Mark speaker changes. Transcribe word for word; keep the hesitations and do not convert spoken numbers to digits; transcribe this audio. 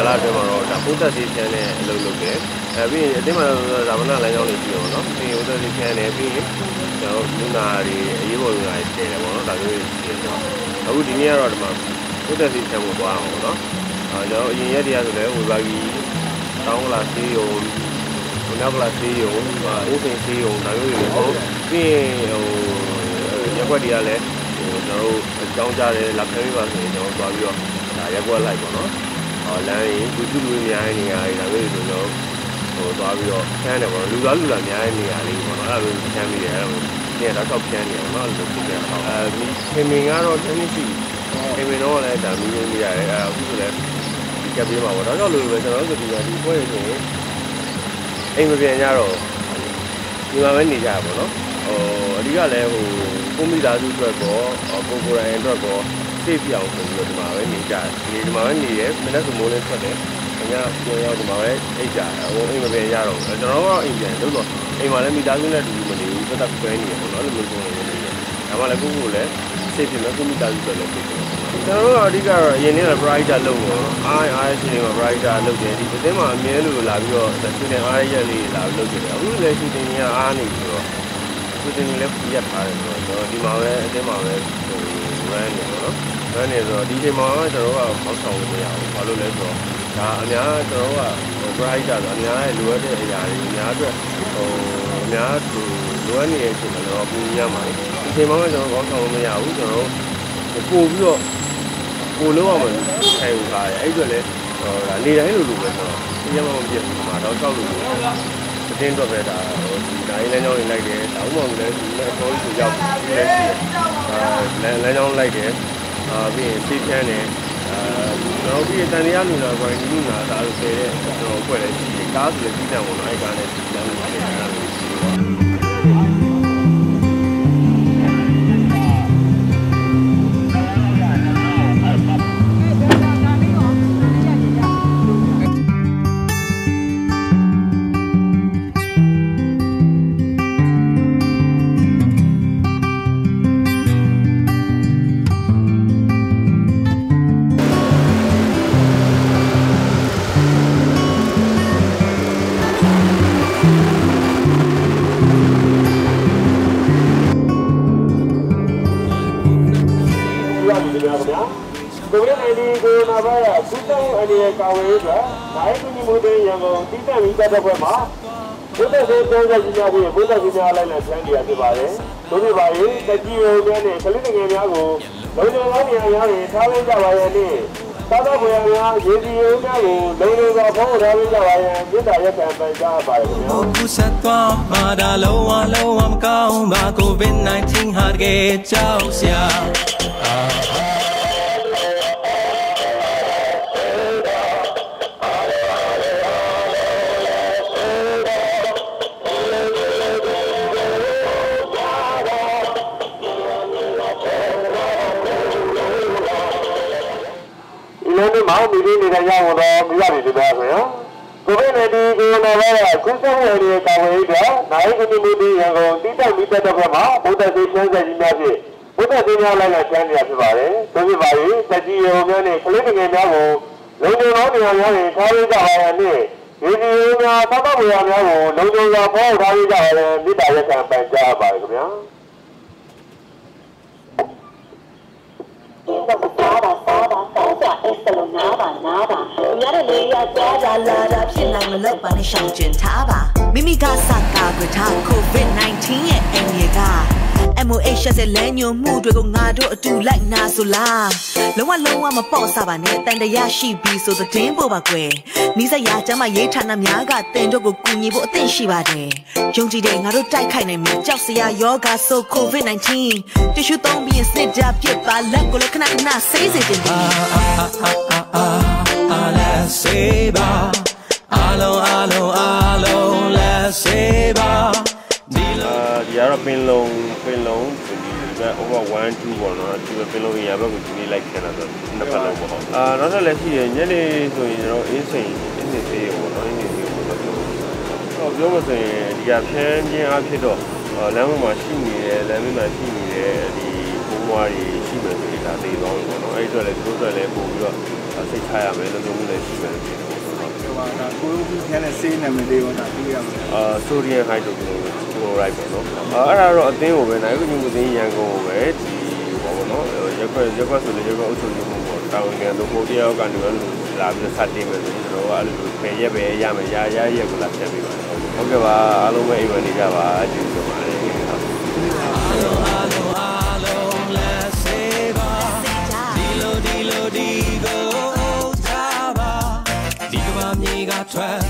Speaker 1: လာတွေမှာတော့ဒါပိုးသက်စီချမ်းနဲ့အလုပ်လုပ်တယ်အဲပြီးရင်အတင်းမှာဇာမနာလမ်းကြောင်းလေးရှိအောင်နော်ပြီးရင်ပိုးသက်စီချမ်းနဲ့ပြီးရင်ကျွန်တော်လူနာတွေအရေးပေါ်လူနာတွေတည်တယ်ပေါ့နော်ဒါမျိုးရှိတယ်ပေါ့အခုဒီနေ့ကတော့ဒီမှာပိုးသက်စီချမ်းကိုသွားအောင်ပေါ့နော်အဲကျွန်တော်အရင်ရက်တည်းဆိုလည်းဝေဘာကြီးတောင်းလာစီးရုံဘုနောက်ကလာစီးရုံအင်းစင်စီးရုံဒါမျိုးတွေပေါ့ပြီးရင်ဟိုရက်ွက်တွေကလည်းဟိုကျွန်တော်တို့အကြောင်းကြားတယ်လာခဲပြီးပါဆိုရင်ကျွန်တော်သွားပြီးတော့ဒါရက်ွက်လိုက်ပေါ့နော်ဟောလမ်းရင်လူစုလူအများကြီးနေရာတွေဒါမျိုးတွေဆိုတော့ဟိုသွားပြီးတော့ဆန်းတယ်ပေါ့လူသားလူသားအများကြီးနေရာလေးပေါ့နော်အဲ့လိုဆန်းပြီးတယ်အဲ့လိုနေရာတော့ဖြန်းနေအောင်နော်လို့ဖြစ်တယ်ပေါ့အဲဒီခင်မင်ကတော့တစ်နှစ်ရှိခင်မင်တော့လည်းဒါမျိုးမျိုးနေရတယ်အဲ့အခုဆိုလည်းဒီကပ်ပြီးမှာပေါ့ဒါကြောင့်လို့ပဲကျွန်တော်တို့ဒီကဒီပွဲရဆိုရင်အိမ်မပြန်ကြတော့ဒီမှာပဲနေကြရပါတော့ဟိုအဓိကလည်းဟိုကိုမိသားစုအတွက်ကောကိုကိုရိုင်းအတွက်ကောသိပြအောင်ဆိုပြီးတော့ဒီမှာပဲနေကြတယ်ဒီဒီမှာပဲနေရဲမနေ့ကမိုးလေးထွက်တယ်အညာပြန်ရောက်ဒီမှာပဲအိတ်ကြဟိုအိမ်မပြန်ရတော့ကျွန်တော်ကတော့အိမ်ပြန်လို့တော့အိမ်မှာလည်းမိသားစုနဲ့တူမနေဘူးသက်သက်ပဲနေရပေါ့နော်လို့မျိုးပုံနေနေတယ်ဒါမှလည်းကိုကိုလည်းသိပြမယ်ကိုမိသားစုတွေလည်းသိတယ်ကျွန်တော်တို့အဓိကတော့အရင်နေ့က brighter လုပ်တော့အားအားရှိနေမှာ brighter လုပ်တယ်ဒီအတင်းမှာအမြဲလို့လာပြီးတော့သူနဲ့အားရက်လေးလာလုပ်တယ်အခုလည်းရှိတင်ကြီးအားနေပြီးတော့သူတင်ကြီးလည်းပြတ်ထားတယ်ဆိုတော့ဒီမှာပဲအတင်းမှာပဲဟို run နေတော့နော် run နေဆိုတော့ဒီချိန်မှာကျွန်တော်တို့ကပေါက်ဆောင်လို့မရဘူးဘာလို့လဲဆိုတော့ဒါအများကျွန်တော်တို့က brighter ဆိုအများရဲ့လိုအပ်တဲ့အရာတွေအများအတွက်ဟိုအများသူလိုအပ်နေတဲ့အချိန်မှာတော့ပူရမှာဒီချိန်မှာကျွန်တော်ပေါက်ဆောင်လို့မရဘူးကျွန်တော်တို့ပို့ပြီးတော့ကိုလုံးအောင်ထိုင်ယူထားတယ်အဲ့အတွက်လည်းဟိုဒါနေတိုင်းလိုလိုပဲဆိုတော့ဒီရမမပြည့်ဘူးမှာတော့တောက်လို့အတင်းတော့ပဲဒါဟိုဒီတိုင်းလမ်းကြောင်းတွေလိုက်တယ်တောင်းမှလည်းဒီနဲ့အတော်ကြီးရောက်ပြီးလဲရှိတယ်အာလမ်းလမ်းကြောင်းလိုက်တယ်အာပြီးရင်သိချမ်းတယ်အာကျွန်တော်ပြီးတန်တရားလူနာကွာဒီလူနာဒါလို့ဆယ်တဲ့ကျွန်တော်ဖွဲ့လဲရှိတယ်ကားဆိုလည်းကြီးတန်ပေါ့နော်အဲ့ကားနဲ့ကြီးတန်လို့ပါတယ်အဲ့ဒါလို့ရှိတယ်ကိုဗစ် nineteen ကိုရိုနာဗိုင်းရပ်စ်ကူးစက်မှုအန္တရာယ်ကာကွယ်ရေးအတွက်နိုင်ကူညီမှုတွေရန်ကုန်တည်တံ့ပြီးတက်တဲ့ဘက်မှာဘုဒ္ဓဆေးကျောင်းကြီးများပြီးဘုဒ္ဓဆေးများလိုက်လံဆန်းနေရဖြစ်ပါတယ်။တို့ပြပါရင်တကြီးရုံများနဲ့ကလေးငယ်များကိုလုံခြုံသောနေရာများတွင်ထားလိုက်ကြပါရန်နှင့်သာသနာ့ဘုရားများရေစီရုံများကိုလုံခြုံစွာဖော်ထားလိုက်ကြပါရန်မြစ်တာရက်ခံပန်ကြားပါရခင်ဗျာ။ဘူးဆက်သွားမှာဒါလုံးဝလုံးဝမကောင်းပါကိုဗစ် nineteen ဟာတကယ်ကြောက်စရာမောင်ဒီနေ့နေတဲ့ရောက်တော့မိရပြီဒီပါခင်ဗျာကိုဗစ် nineteen ကိုရိုနာဗိုင်းရပ်စ်ကူးစက်မှုတွေကာကွယ်ရေးအတွက်နိုင်ကူညီမှုတွေရန်ကုန်တည်တံ့ပြီးတက်တဲ့ဘက်မှာဘုဒ္ဓဆေးချမ်းဆက်ကြီးများဖြင့်ဘုဒ္ဓဆေးများလိုက်လာချမ်းနေရဖြစ်ပါတယ်ဆိုဖြစ်ပါရင်တကြီးရုံများနဲ့ကလေးငယ်များကိုလုံခြုံသောနေရာများတွင်ထားရကြပါရန်နှင့်ရေစီရုံများသောက်တော်များကိုလုံခြုံစွာဖော်ထားရကြပါရန်မြစ်တာရက်ခံပန်ကြားပါရခင်ဗျာစားပါစားပါစားကြအစလုံးနားပါနားပါညရလေးရကြားကြလာတာဖြစ်နိုင်မလို့ပါနဲ့ရှောင်ကျင်ထားပါမိမိကစကားကြထား ကိုဗစ် nineteen ရဲ့အန်ရက M O H ရဲ့လမ်းညွှန်မှုတွေကိုငါတို့အတူလိုက်နာဆိုလားလုံးဝလုံးဝမပေါ့စားပါနဲ့တန်တရားရှိပြီးဆိုတဲ့တင်းပို့ပါကွယ်နီးစပ်ရာကျမရေးဌာနများကတင်တို့ကိုကူညီဖို့အသင့်ရှိပါတယ်ယုံကြည်တယ်ငါတို့တိုက်ခိုက်နိုင်မယ်ကြောက်စရာယောဂါဆို ကိုဗစ် nineteen တ िश ူသုံးပြီးစစ်ကြပြစ်ပါလက်ကိုလည်းခဏခဏဆေးစေတင်တယ်အားလက်ဆေးပါအားလုံးအားလုံးအားလုံးလက်ဆေးပါဒီလိုဒီကတော့ပင်လုံးပင်လုံးဒီက over one two ပေါ့နော်ဒီပင်လုံးရဘက်ကိုဒီနေ့လိုက်ခဲ့တာဆိုနှစ်ဖက်လုံးပေါ့အာနောက်တော့လည်းရှိရညနေဆိုရင်ကျွန်တော်အင်းစိန်အင်းစိန်သေးပေါ့နော်အင်းစိန်သေးပေါ့နော်တော့ပြောမဆိုရင်ဒီကဖမ်းခြင်းအဖြစ်တော့လမ်းပေါ်မှာရှိနေတယ်လမ်းပေါ်မှာရှိနေတဲ့ဒီဘုံဝါးတွေရှိမယ်ဆိုရင်ဒါသေးသွားပြီပေါ့နော်အဲ့အတွက်လည်းသူတို့လည်းပို့ပြီးတော့စိတ်ချရမယ်လို့လုံးလုံးလည်းရှိမယ်ဒီလိုဆိုတော့
Speaker 2: ဟိုကကိုယ်ကပြန်တဲ့ဆေးနာမည်လေးကိုတော့သိရမယ်
Speaker 1: အာဆိုဒီယမ်ဟိုက်ဒရိုကလိုရိုက်ပေါ့နော်အဲ့ဒါတော့အသင်းကိုပဲနိုင်ဘူးညမှုသိရန်ကုန်ကိုပဲဒီဘောပေါ့နော်ရက်ခွက်ရက်ခွက်ဆိုလေရက်ခွက်အုပ်ချုပ်မှုပေါ့တာဝန်ခံလို့ကိုတယောက်ကနေတော့လာပြီးစတင်မယ်ဆိုရင်ကျွန်တော်ကအဲ့လိုပဲရက်ပဲရမယ်ရရရက်ကိုလာဖြတ်ပေးပါဟုတ်ကဲ့ပါအားလုံးပဲအိမ်ဝင်နေကြပါကျေးဇူးတင်ပါတယ်
Speaker 3: Try